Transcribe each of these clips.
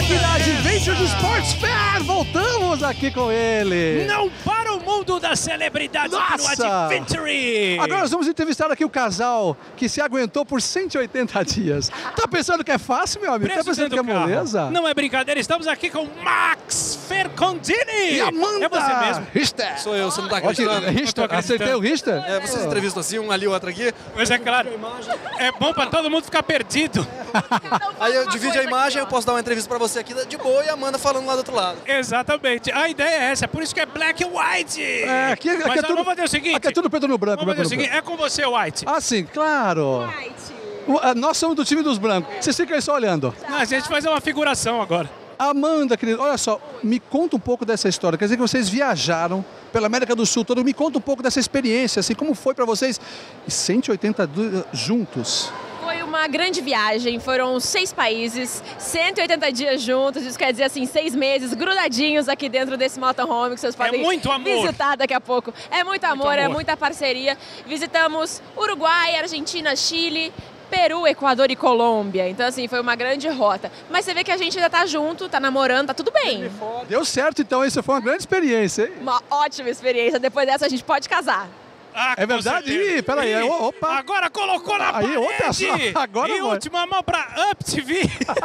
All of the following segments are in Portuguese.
aqui na Adventure Sports Fair. Voltamos aqui com ele. Não para o mundo das celebridades aqui no Adventure. Agora nós vamos entrevistar aqui o casal que se aguentou por 180 dias. Tá pensando que é fácil, meu amigo? Tá pensando que é moleza? Não é brincadeira, estamos aqui com Max Fercondini. E Amanda É você mesmo? Richter. Sou eu, você não tá acreditando? Richter, acertei o Richter? É, vocês entrevistam assim, um ali, outro aqui. Pois é, claro. É bom para todo mundo ficar perdido. Aí eu divido a imagem, eu posso dar uma entrevista pra você aqui de boa e a Amanda falando lá do outro lado. Exatamente. A ideia é essa, por isso que é black and white. É, aqui Mas é tudo, vamos fazer o seguinte. aqui é tudo preto no branco. Vamos fazer o seguinte, é com você, White. Ah, sim, claro. Nós somos do time dos brancos. Vocês ficam aí só olhando. Não, a gente faz uma figuração agora. Amanda, querida, olha só, me conta um pouco dessa história. Quer dizer que vocês viajaram pela América do Sul toda. Me conta um pouco dessa experiência, assim, como foi para vocês 180 dias juntos? Foi uma grande viagem, foram 6 países, 180 dias juntos, isso quer dizer assim, 6 meses grudadinhos aqui dentro desse motorhome que vocês podem muito amor. visitar daqui a pouco. É muito amor, é muita parceria. Visitamos Uruguai, Argentina, Chile, Peru, Equador e Colômbia. Então, assim, foi uma grande rota. Mas você vê que a gente ainda tá junto, tá namorando, tá tudo bem. Deu certo, então, isso foi uma grande experiência, hein? Uma ótima experiência. Depois dessa, a gente pode casar. Ah, É verdade? Ih, peraí, opa. Agora colocou na Aí, parede. outra só, agora E vai. última mão pra Up TV.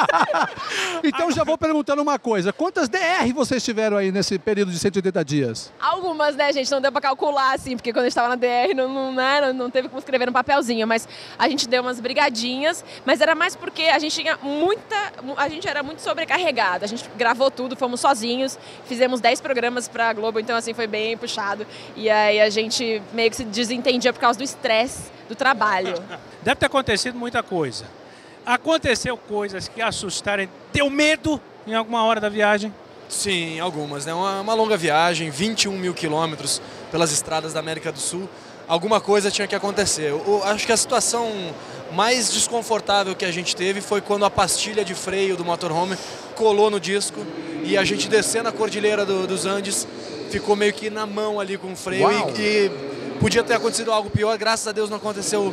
Então já vou perguntando uma coisa. Quantas DR vocês tiveram aí nesse período de 180 dias? Algumas, né, gente? Não deu pra calcular, assim, porque quando a gente tava na DR não teve como escrever no papelzinho, mas a gente deu umas brigadinhas, mas era mais porque a gente tinha a gente era muito sobrecarregado. A gente gravou tudo, fomos sozinhos, fizemos 10 programas pra Globo, então, assim, foi bem puxado. E aí a gente meio que se desentendia por causa do estresse do trabalho. Deve ter acontecido muita coisa. Aconteceu coisas que assustaram, deu medo em alguma hora da viagem? Sim, algumas, né? Uma longa viagem, 21 mil quilômetros pelas estradas da América do Sul. Alguma coisa tinha que acontecer. Acho que a situação mais desconfortável que a gente teve foi quando a pastilha de freio do motorhome colou no disco e a gente descendo a cordilheira dos Andes ficou meio que na mão ali com o freio e podia ter acontecido algo pior, graças a Deus não aconteceu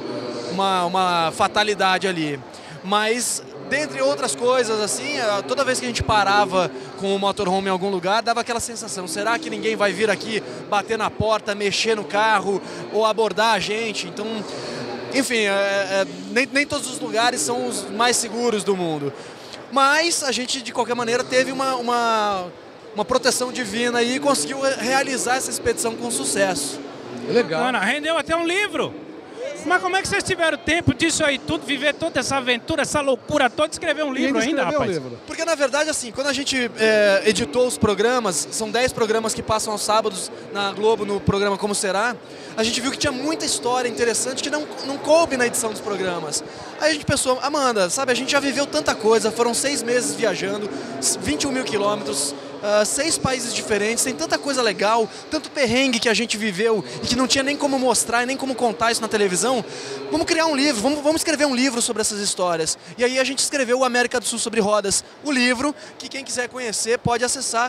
uma fatalidade ali. Mas, dentre outras coisas, assim, toda vez que a gente parava com o motorhome em algum lugar, dava aquela sensação, será que ninguém vai vir aqui bater na porta, mexer no carro ou abordar a gente? Então, enfim, nem todos os lugares são os mais seguros do mundo. Mas a gente, de qualquer maneira, teve uma proteção divina e conseguiu realizar essa expedição com sucesso. Legal. Ana, rendeu até um livro. Mas como é que vocês tiveram tempo disso aí tudo, viver toda essa aventura, essa loucura toda, escrever um livro ainda, rapaz? Porque, na verdade, assim, quando a gente editou os programas, são 10 programas que passam aos sábados na Globo, no programa Como Será, a gente viu que tinha muita história interessante que não coube na edição dos programas. Aí a gente pensou, Amanda, sabe, a gente já viveu tanta coisa, foram 6 meses viajando, 21 mil quilômetros, 6 países diferentes, tem tanta coisa legal, tanto perrengue que a gente viveu e que não tinha nem como mostrar e nem como contar isso na televisão. Vamos criar um livro, vamos escrever um livro sobre essas histórias. E aí a gente escreveu o América do Sul sobre Rodas, o livro que quem quiser conhecer pode acessar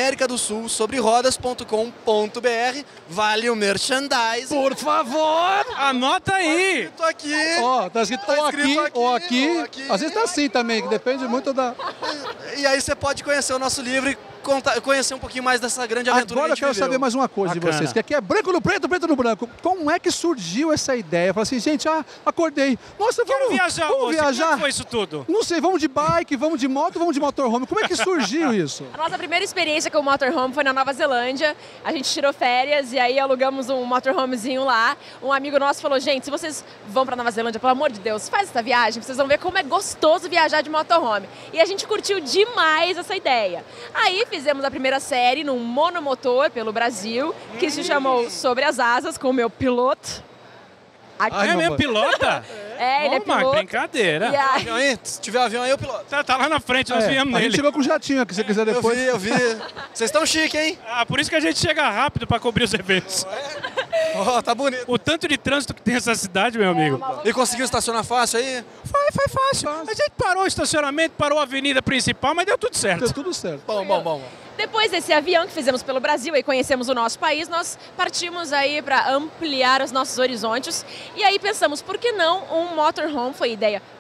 americadosulsobrerodas.com.br. Vale o merchandise. Por favor! Anota aí! Estou aqui. Ó, tá escrito ou aqui. Às vezes tá assim também, que depende muito da... E aí você pode conhecer o nosso livro e conhecer um pouquinho mais dessa grande aventura. Agora eu que a quero gente viveu. saber mais uma coisa de vocês, que aqui é branco no preto, preto no branco. Como é que surgiu essa ideia? Fala assim, gente, acordei. Nossa, Vamos viajar, vamos moça. viajar. Como foi isso tudo? Não sei, vamos de bike, vamos de moto, vamos de motorhome. Como é que surgiu isso? A nossa primeira experiência com o motorhome foi na Nova Zelândia. A gente tirou férias e aí alugamos um motorhomezinho lá. Um amigo nosso falou, gente, se vocês vão pra Nova Zelândia, pelo amor de Deus, faz essa viagem, vocês vão ver como é gostoso viajar de motorhome. E a gente curtiu demais essa ideia. Aí fizemos a primeira série num monomotor pelo Brasil, que se chamou Sobre as Asas, com o meu piloto. Ai, É não, meu mano. pilota? É, ele é Mas piloto. brincadeira. E aí- Avião aí? Se tiver avião aí, eu piloto. Tá lá na frente, nós viemos a gente nele. chegou com jatinho aqui, se você quiser depois. Eu vi. Vocês estão chique, hein? Ah, por isso que a gente chega rápido pra cobrir os eventos. Ó, tá bonito. O tanto de trânsito que tem essa cidade, meu amigo. E conseguiu estacionar fácil aí? Foi fácil. A gente parou o estacionamento, parou a avenida principal, mas deu tudo certo. Deu tudo certo. Bom. Depois desse avião que fizemos pelo Brasil e conhecemos o nosso país, nós partimos aí para ampliar os nossos horizontes. E aí pensamos, por que não um motorhome? Foi ideia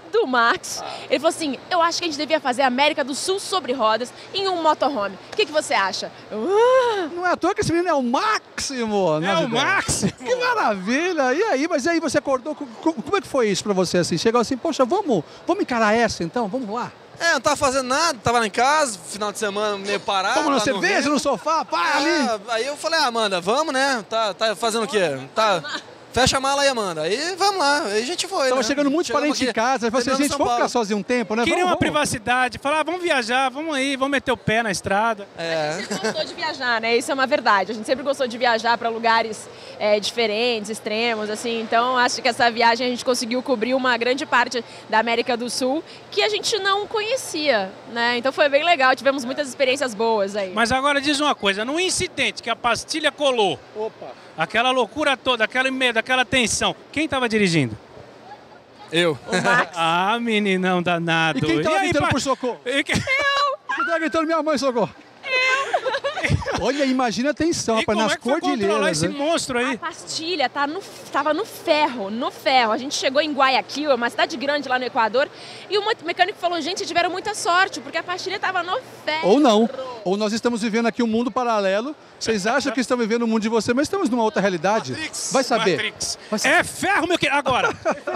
do Max. Ele falou assim, eu acho que a gente devia fazer a América do Sul sobre rodas em um motorhome. O que você acha? Não é à toa que esse menino é o máximo. É o máximo. Que maravilha. E aí, mas aí você acordou, como é que foi isso pra você assim? Chegou assim, poxa, vamos encarar essa então, vamos lá. Não tava fazendo nada, tava lá em casa, final de semana meio parado. Vamos na lá no cerveja, vento. no sofá, pá, ali. Aí eu falei, Amanda, vamos, né? Tá fazendo o quê? Fecha a mala aí, Amanda. Aí vamos lá, aí a gente foi. Tava né? chegando muito Chegamos parente em aqui, casa. Eu falei assim, terminamos gente, São vamos ficar Paulo. sozinho um tempo, né? Queria uma Vamos. privacidade, falar, vamos viajar, vamos aí, vamos meter o pé na estrada. É. A gente sempre gostou de viajar, né? Isso é uma verdade. A gente sempre gostou de viajar para lugares diferentes, extremos, assim. Então, acho que essa viagem a gente conseguiu cobrir uma grande parte da América do Sul que a gente não conhecia, né? Então foi bem legal, tivemos muitas experiências boas aí. Mas agora diz uma coisa, no incidente que a pastilha colou, aquela loucura toda, aquele medo, aquela tensão, quem estava dirigindo? Eu. O Max. Ah, meninão danado. E quem tava aí, gritando pai? por socorro? E que- Quem tava gritando minha mãe, socorro? Olha, imagina a tensão, E rapaz, como nas é que foi controlar cordilheiras. esse Né? monstro A aí? pastilha tava no ferro, no ferro. A gente chegou em Guayaquil, uma cidade grande lá no Equador, e o mecânico falou, gente, tiveram muita sorte, porque a pastilha tava no ferro. Ou não. Ou nós estamos vivendo aqui um mundo paralelo. Vocês acham que estão vivendo o mundo de vocês, mas estamos numa outra realidade. Matrix. Vai saber. Matrix. Vai saber. É ferro, meu querido. Agora.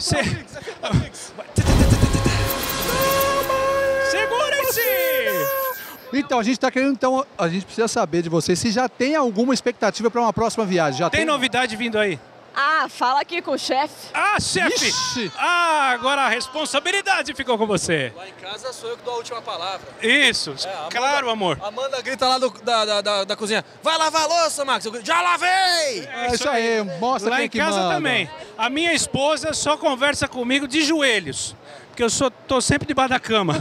Segura-se! Então, a gente está querendo, então, a gente precisa saber de vocês se já tem alguma expectativa para uma próxima viagem. Já Tem novidade vindo aí? Ah, fala aqui com o chefe. Ah, chefe! Ixi! Ah, agora a responsabilidade ficou com você. Lá em casa sou eu que dou a última palavra. Isso, Amanda- claro, amor. Amanda grita lá da cozinha, vai lavar a louça, Max. Eu grito, já lavei! É isso aí, mostra Lá quem em que casa manda. também. A minha esposa só conversa comigo de joelhos. Porque eu tô sempre debaixo da cama.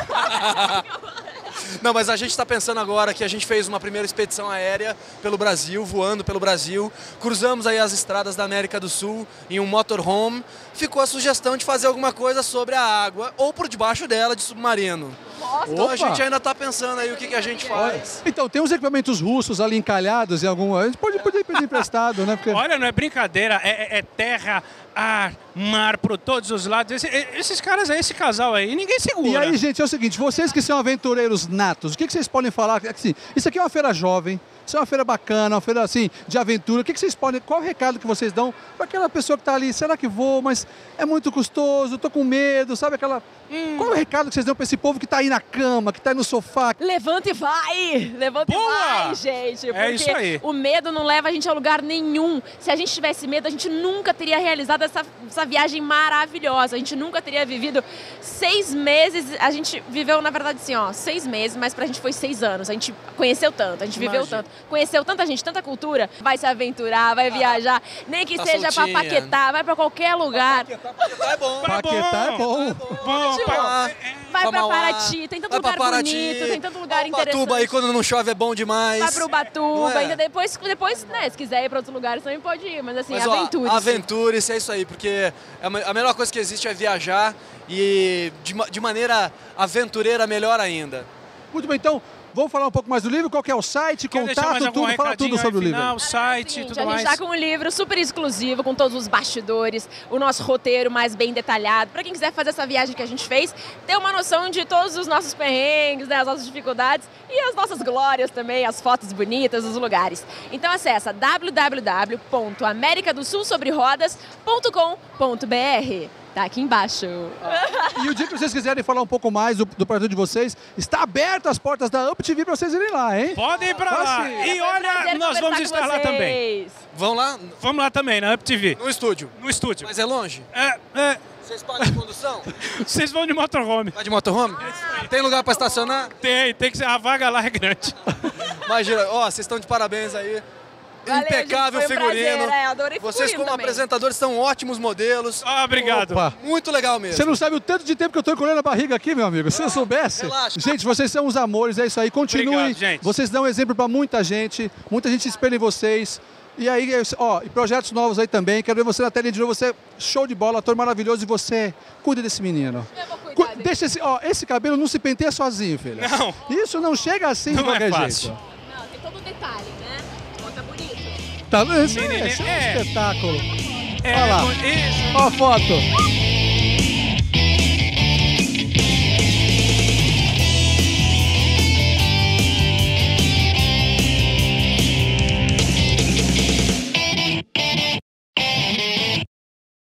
Não, mas a gente está pensando agora que a gente fez uma primeira expedição aérea pelo Brasil, voando pelo Brasil. Cruzamos aí as estradas da América do Sul em um motorhome. Ficou a sugestão de fazer alguma coisa sobre a água ou por debaixo dela de submarino. Então Opa! a gente ainda está pensando aí o que a gente faz. Então, tem uns equipamentos russos ali encalhados em algum... A gente pode pedir emprestado, né? Porque... Olha, não é brincadeira, é terra, ar, mar por todos os lados. Esses caras aí, esse casal aí, ninguém segura. E aí, gente, é o seguinte, vocês que são aventureiros natos, o que vocês podem falar? Assim, isso aqui é uma feira jovem, isso é uma feira bacana, uma feira assim, de aventura. O que vocês podem, qual o recado que vocês dão para aquela pessoa que está ali? Será que vou? Mas é muito custoso, tô com medo, sabe aquela... Qual é o recado que vocês dão para esse povo que está aí na cama, que está aí no sofá? Levanta e vai! Levanta Boa! e vai, gente! Porque isso aí. o medo não leva a gente a lugar nenhum. Se a gente tivesse medo, a gente nunca teria realizado essa viagem maravilhosa. A gente nunca teria vivido 6 meses. A gente viveu, na verdade, assim, ó, 6 meses, mas pra gente foi 6 anos. A gente conheceu tanto, a gente viveu Imagina. tanto. Conheceu tanta gente, tanta cultura. Vai se aventurar, vai viajar. Nem que tá seja pra soltinha. Paquetá, vai pra qualquer lugar. Paquetá é bom. Paquetá é bom. Bom, Ah, Vai pra Mauá, Paraty, tem tanto vai pra lugar Paraty. bonito, tem tanto lugar Ubatuba interessante. aí quando não chove é bom demais. Vai pro Ubatuba, Não é? ainda depois, né, se quiser ir pra outros lugares também pode ir, mas assim, Mas, ó, aventure. aventure-se, é isso aí, porque a melhor coisa que existe é viajar e de maneira aventureira melhor ainda. Muito bem, então, vamos falar um pouco mais do livro? Qual que é o site, Quer deixar mais contato, algum tudo? Fala recadinho tudo sobre o aí livro. final, site, Seguinte, tudo a gente mais. tá com um livro super exclusivo, com todos os bastidores, o nosso roteiro mais bem detalhado. Pra quem quiser fazer essa viagem que a gente fez, ter uma noção de todos os nossos perrengues, né, as nossas dificuldades e as nossas glórias também, as fotos bonitas, os lugares. Então acessa www.americadosulsobrerodas.com.br. Tá aqui embaixo. E o dia que vocês quiserem falar um pouco mais do projeto de vocês, está aberto as portas da Up TV para vocês irem lá, hein? Podem ir pra lá. Fácil. E Foi um olha, prazer nós vamos conversar estar com lá também. vocês. Vão lá Vamos lá também, na Up TV, no estúdio. no estúdio. Mas é longe? Vocês pagam de condução? Vocês vão de motorhome. Vai de motorhome? Tem lugar para estacionar? Tem que ser, a vaga lá é grande. Imagina, ó, vocês estão de parabéns aí. Valeu, Impecável gente, foi um figurino. prazer, adorei Vocês figurino como também. apresentadores são ótimos modelos. Ah, obrigado. Opa. Muito legal mesmo. Você não sabe o tanto de tempo que eu tô encolhendo a barriga aqui, meu amigo. Se eu soubesse. relaxa. Gente, vocês são os amores, é isso aí. Continuem. Obrigado, gente. Vocês dão exemplo para muita gente espera em vocês. E aí, ó, e projetos novos aí também. Quero ver você na tela de novo. Você é show de bola, ator maravilhoso. E você cuida desse menino. Eu vou cuidar dele. Deixa esse cabelo não se penteia sozinho, filha. Não. Isso não chega assim de Não é qualquer fácil. jeito. Não, tem todo o detalhe, né? Ó, tá bonito. Tá, esse Menino, é um é. espetáculo. É, Olha lá. isso. Ó a foto.